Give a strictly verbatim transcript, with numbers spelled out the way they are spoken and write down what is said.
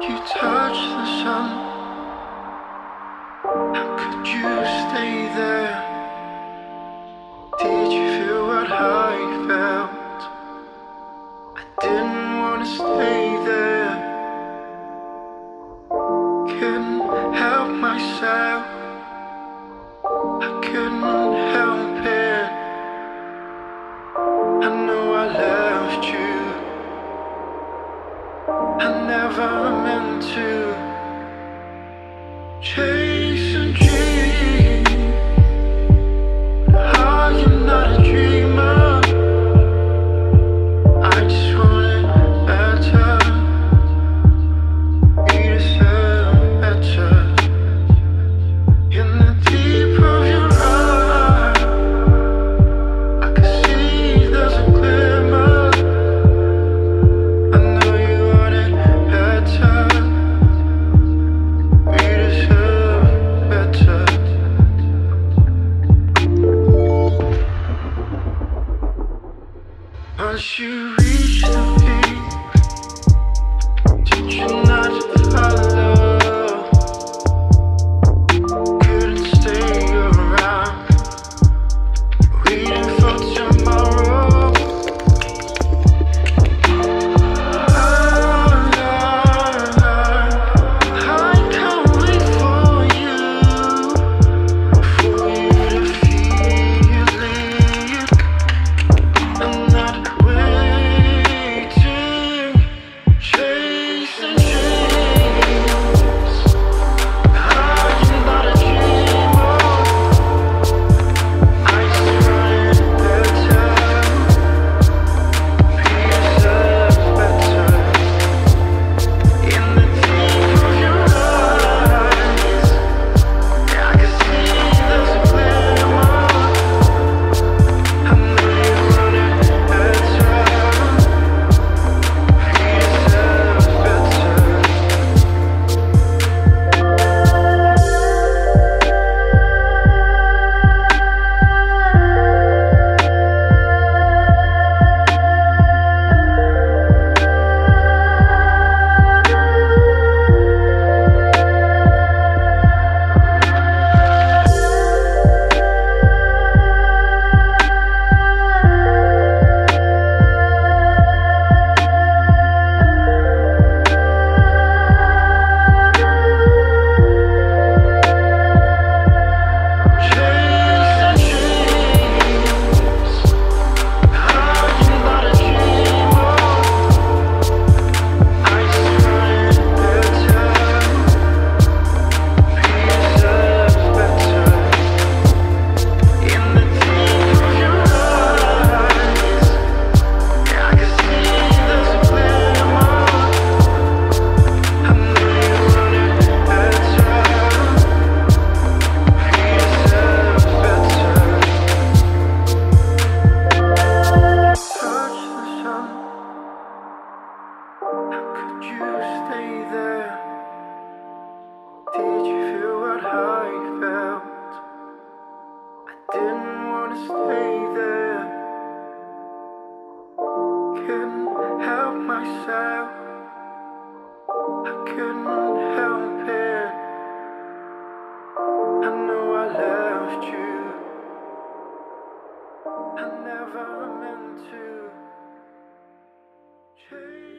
you touch the sun? How could you stay there? Did you feel what I felt? I didn't want to stay there. Couldn't help myself. I couldn't help it. I know I left you. I never meant to. Chase a dream, but are you not a dreamer? I just want it better. We deserve better. In the deep of your eye, I can see there's a glimmer. I know you want it better. We deserve better. Once you reach the peak, did you not follow? Couldn't stay around, waiting for tomorrow. I, I can't wait for you, for you to feel it. I'm not waiting, chasing dreams. Are you not a dreamer? I just want it better. We deserve better. In the deep of your eyes, yeah, I can see there's a glimmer. I know you want it better. We deserve better. Could you stay there? Did you feel what I felt? I didn't want to stay there. Couldn't help myself. I couldn't help it. I know I left you. I never meant to. Change